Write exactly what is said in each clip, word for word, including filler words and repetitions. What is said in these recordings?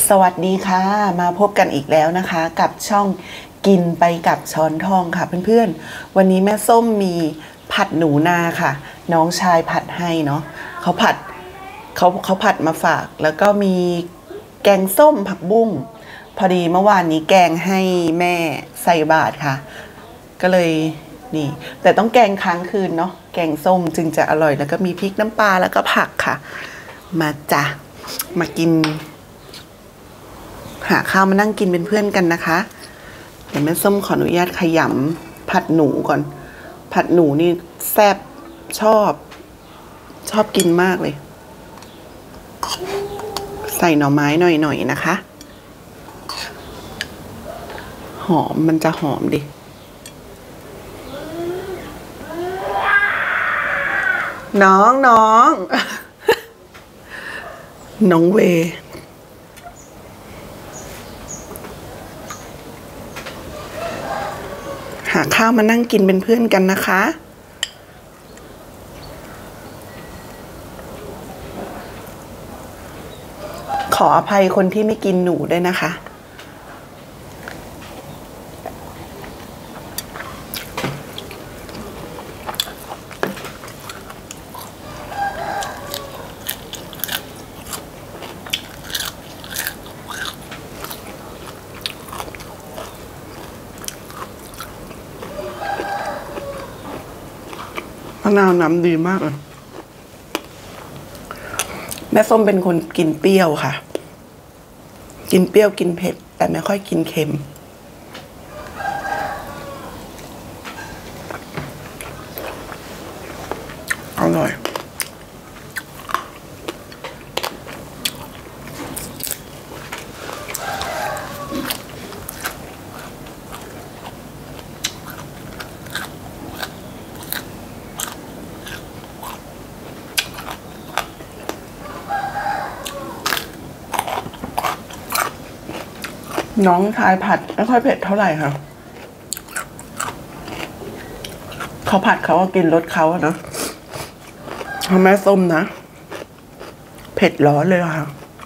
สวัสดีค่ะมาพบกันอีกแล้วนะคะกับช่องกินไปกับช้อนทองค่ะเพื่อนๆวันนี้แม่ส้มมีผัดหนูนาค่ะน้องชายผัดให้เนาะเขาผัดเขาเขาผัดมาฝากแล้วก็มีแกงส้มผักบุ้งพอดีเมื่อวานนี้แกงให้แม่ใส่บาตรค่ะก็เลยนี่แต่ต้องแกงค้างคืนเนาะแกงส้มจึงจะอร่อยแล้วก็มีพริกน้ำปลาแล้วก็ผักค่ะมาจ้ะมากินหาข้าวมานั่งกินเป็นเพื่อนกันนะคะเดี๋ยวแม่ส้มขออนุญาตขยำผัดหนูก่อนผัดหนูนี่แซ่บชอบชอบกินมากเลยใส่หน่อไม้หน่อยๆนะคะหอมมันจะหอมดิน้องน้องน้องเวหาข้าวมานั่งกินเป็นเพื่อนกันนะคะขออภัยคนที่ไม่กินหนูด้วยนะคะมะนาวน้ำดีมากเลยแม่ส้มเป็นคนกินเปรี้ยวค่ะกินเปรี้ยวกินเผ็ดแต่ไม่ค่อยกินเค็มอร่อยน้องชายผัดไม่ค่อยเผ็ดเท่าไหร่ค่ะเขาผัดเขาก็กินรสเขาอะเนาะแม่ส้มนะเผ็ดร้อนเลยค่ะ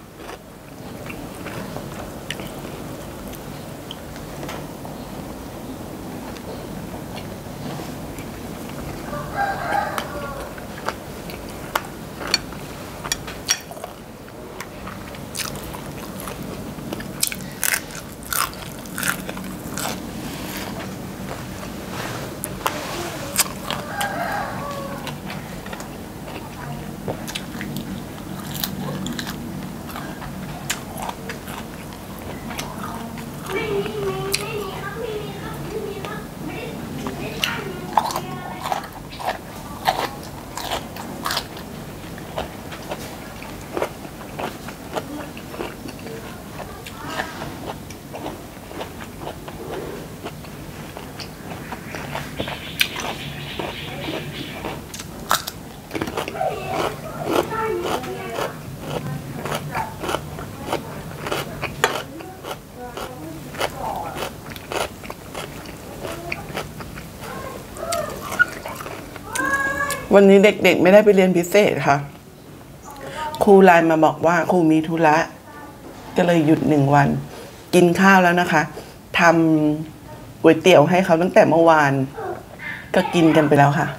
วันนี้เด็กๆไม่ได้ไปเรียนพิเศษค่ะครูไลน์มาบอกว่าครูมีธุระก็เลยหยุดหนึ่งวันกินข้าวแล้วนะคะทำก๋วยเตี๋ยวให้เขาตั้งแต่เมื่อวานก็กินกันไปแล้วค่ะ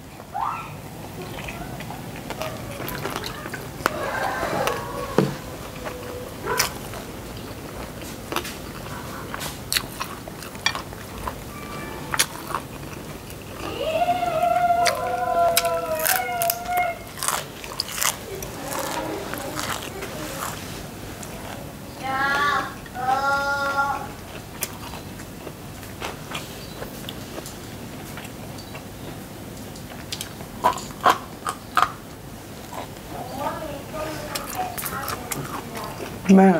แม่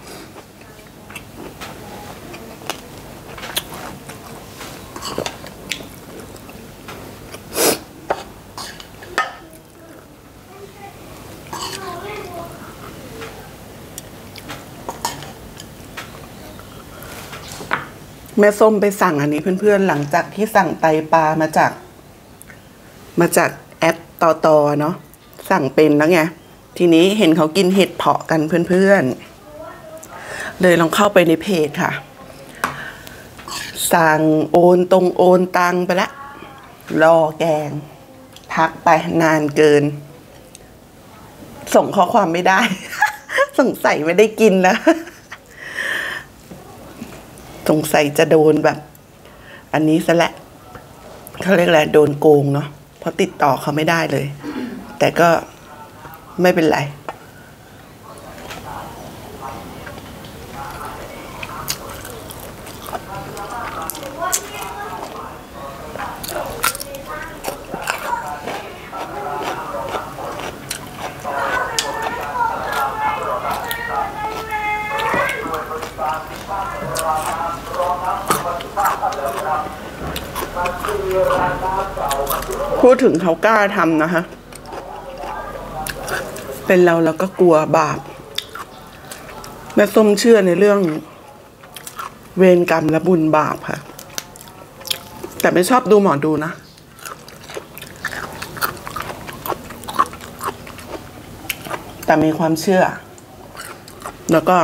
แม่ส้มไปสั่งอันนี้เพื่อนๆหลังจากที่สั่งไตปลามาจากมาจากแอปต่อต่อเนาะสั่งเป็นแล้วไงทีนี้เห็นเขากินเห็ดเผาะกันเพื่อนๆเลยลองเข้าไปในเพจค่ะสั่งโอนตรงโอนตังไปละรอแกงพักไปนานเกินส่งข้อความไม่ได้ สงสัยไม่ได้กินแล้ว สงสัยจะโดนแบบอันนี้ซะแหละเขาเรียกอะไรโดนโกงเนาะเพราะติดต่อเขาไม่ได้เลย แต่ก็ไม่เป็นไรพูดถึงเขากล้าทำนะคะเป็นเราเราก็กลัวบาปแม่ส้มเชื่อในเรื่องเวรกรรมและบุญบาปค่ะแต่ไม่ชอบดูหมอดูนะแต่มีความเชื่อแล้วก็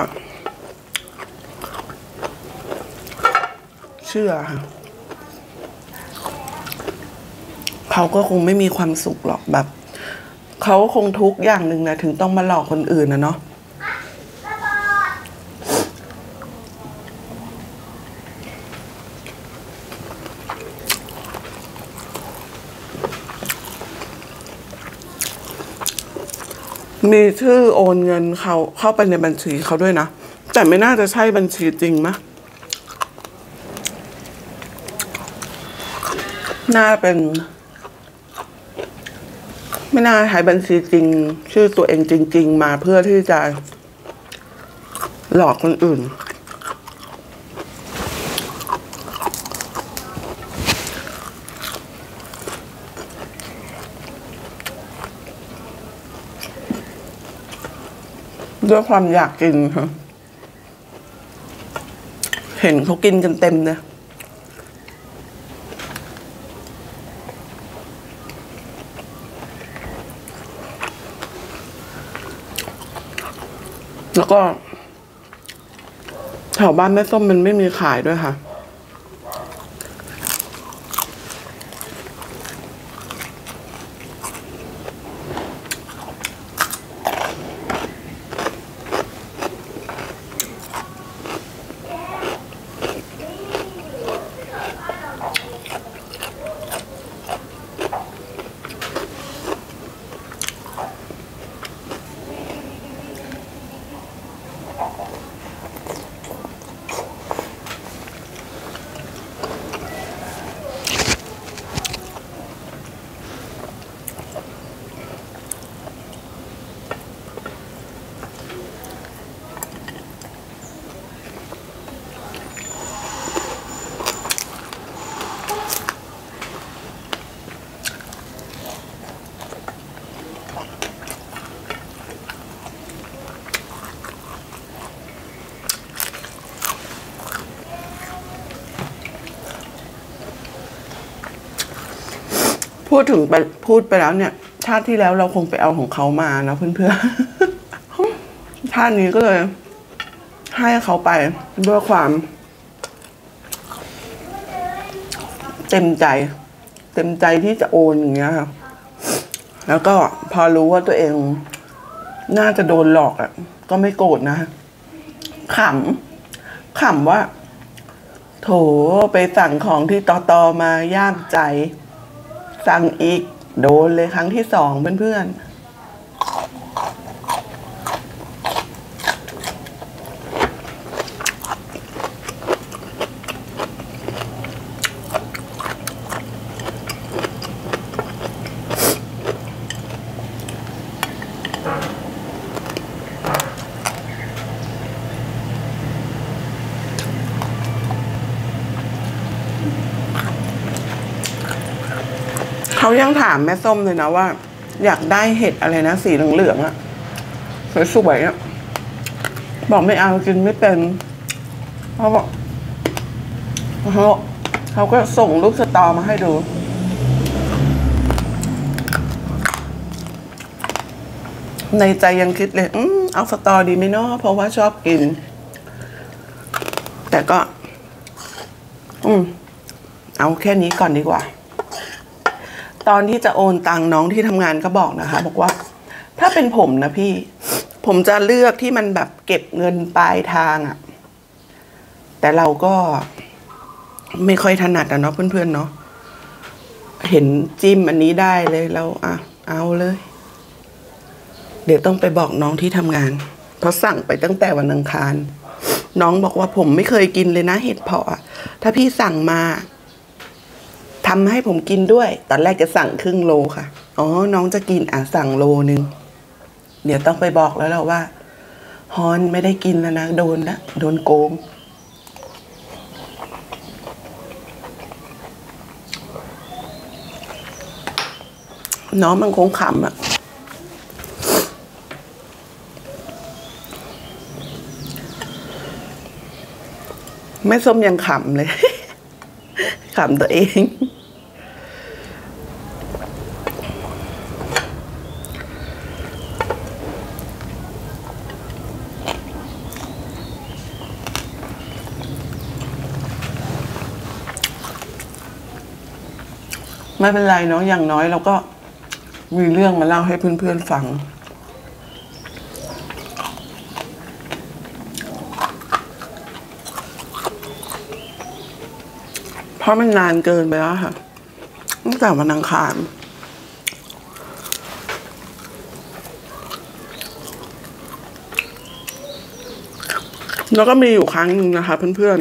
เชื่อค่ะเขาก็คงไม่มีความสุขหรอกแบบเขาคงทุกข์อย่างหนึ่งนะถึงต้องมาหลอกคนอื่นนะเนาะมีชื่อโอนเงินเขาเข้าไปในบัญชีเขาด้วยนะแต่ไม่น่าจะใช่บัญชีจริงมะน่าเป็นไม่น่าใช้บัญชีจริงชื่อตัวเองจริงๆมาเพื่อที่จะหลอกคนอื่นด้วยความอยากกินค่ะเห็นเขากินกันเต็มเลยแล้วก็แถวบ้านแม่ส้มมันไม่มีขายด้วยค่ะพูดถึงไปพูดไปแล้วเนี่ยชาติที่แล้วเราคงไปเอาของเขามานะเพื่อนๆชาตินี้ก็เลยให้เขาไปด้วยความเต็มใจเต็มใจที่จะโอนอย่างเงี้ยค่ะแล้วก็พอรู้ว่าตัวเองน่าจะโดนหลอกอ่ะก็ไม่โกรธนะขำขำว่าโถไปสั่งของที่ตอตอมาย่ามใจสั่งอีกโดนเลยครั้งที่สองเพื่อนๆเขายังถามแม่ส้มเลยนะว่าอยากได้เห็ดอะไรนะสีเหลืองๆอะสวยๆอะบอกไม่เอากินไม่เป็นเขาบอกเขาเขาก็ส่งลูกสตอมาให้ดูในใจยังคิดเลยอืมเอาสตอดีไหมเนาะเพราะว่าชอบกินแต่ก็ อืมเอาแค่นี้ก่อนดีกว่า ตอนที่จะโอนตังน้องที่ทำงานก็บอกนะคะบอกว่าถ้าเป็นผมนะพี่ผมจะเลือกที่มันแบบเก็บเงินปลายทางอะแต่เราก็ไม่ค่อยถนัดอะเนาะเพื่อนๆเนาะเห็นจิ้มอันนี้ได้เลยเราอ่ะเอาเลยเดี๋ยวต้องไปบอกน้องที่ทำงานเพราะสั่งไปตั้งแต่วันอังคารน้องบอกว่าผมไม่เคยกินเลยนะเห็ดเพาะถ้าพี่สั่งมาทำให้ผมกินด้วยตอนแรกจะสั่งครึ่งโลค่ะอ๋อน้องจะกินอ่ะสั่งโลนึงเดี๋ยวต้องไปบอกแล้วเราว่าฮอนไม่ได้กินแล้วนะโดนละโดนโกงน้องมันคงขำอ่ะแม่ส้มยังขำเลย ขำตัวเองไม่เป็นไรเนาะอย่างน้อยเราก็มีเรื่องมาเล่าให้เพื่อนๆฟังเพราะมันนานเกินไปแล้วค่ะตั้งแต่วันอังคารแล้วก็มีอยู่ครั้งหนึ่งนะคะเพื่อน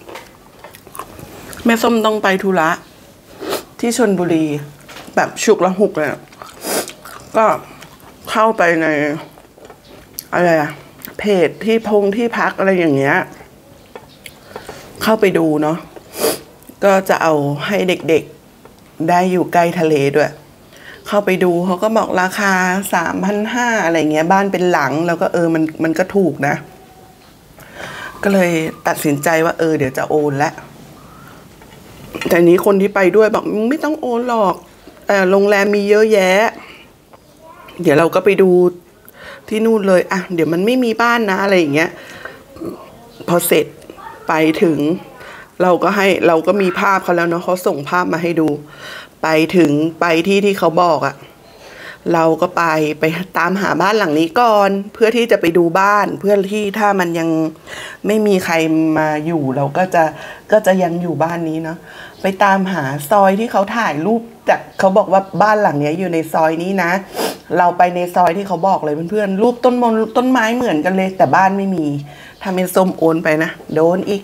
ๆแม่ส้มต้องไปธุระที่ชลบุรีแบบฉุกละหุกเลยก็เข้าไปในอะไรอะเพจที่พงที่พักอะไรอย่างเงี้ยเข้าไปดูเนาะก็จะเอาให้เด็กๆได้อยู่ใกล้ทะเลด้วยเข้าไปดูเขาก็บอกราคาสามพันห้าอะไรเงี้ยบ้านเป็นหลังแล้วก็เออมันมันก็ถูกนะก็เลยตัดสินใจว่าเออเดี๋ยวจะโอนแล้วแต่นี้คนที่ไปด้วยบอกไม่ต้องโอนหรอกเออโรงแรมมีเยอะแยะเดี๋ยวเราก็ไปดูที่นู่นเลยอ่ะเดี๋ยวมันไม่มีบ้านนะอะไรอย่างเงี้ยพอเสร็จไปถึงเราก็ให้เราก็มีภาพเขาแล้วเนาะเขาส่งภาพมาให้ดูไปถึงไปที่ที่เขาบอกอะเราก็ไปไปตามหาบ้านหลังนี้ก่อนเพื่อที่จะไปดูบ้านเพื่อที่ถ้ามันยังไม่มีใครมาอยู่เราก็จะก็จะยังอยู่บ้านนี้เนาะไปตามหาซอยที่เขาถ่ายรูปจากเขาบอกว่าบ้านหลังนี้อยู่ในซอยนี้นะเราไปในซอยที่เขาบอกเลยเพื่อนๆรูปต้นมนต้นไม้เหมือนกันเลยแต่บ้านไม่มีถ้าเป็นส้มโอนไปนะโดนอีก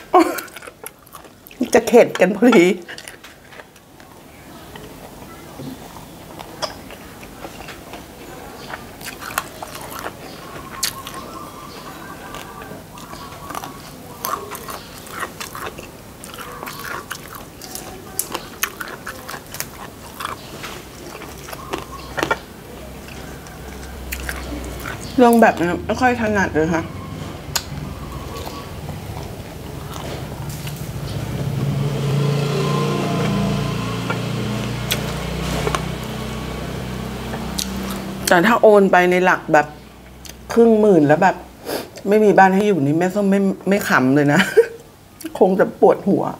จะเข็ดกันพอดีเรื่องแบบนี้ไม่ค่อยถนัดเลยค่ะแต่ถ้าโอนไปในหลักแบบครึ่งหมื่นแล้วแบบไม่มีบ้านให้อยู่นี่แม่ส้มไม่ไม่ขำเลยนะ คงจะปวดหัว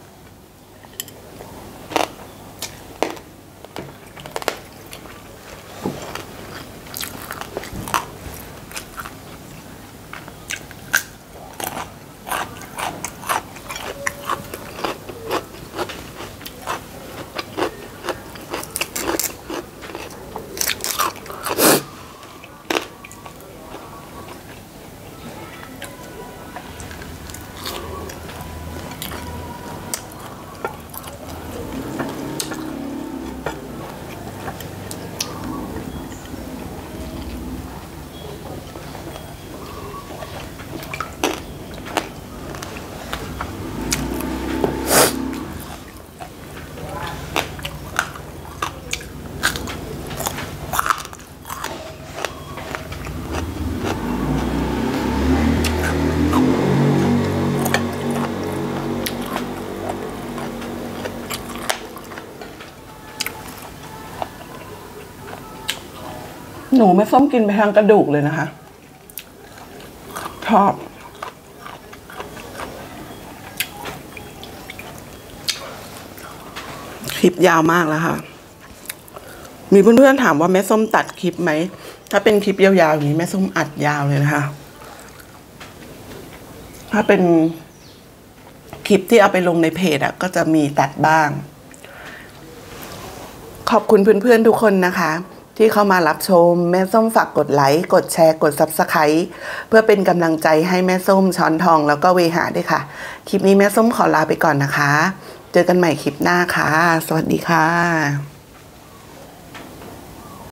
หนูไม่ส้มกินไปทางกระดูกเลยนะคะชอบลิปยาวมากแล้วค่ะมีเพื่อนๆถามว่าแม่ส้มตัดคลิปไหมถ้าเป็นคลิปยาวๆอย่างนี้แม่ส้มอัดยาวเลยนะคะถ้าเป็นคลิปที่เอาไปลงในเพจอะก็จะมีตัดบ้างขอบคุณเพื่อนๆทุกคนนะคะที่เข้ามารับชมแม่ส้มฝากกดไลค์กดแชร์กด ซับสไครบ์ เพื่อเป็นกำลังใจให้แม่ส้มช้อนทองแล้วก็เวหาด้วยค่ะคลิปนี้แม่ส้มขอลาไปก่อนนะคะเจอกันใหม่คลิปหน้าค่ะสวัสดีค่ะ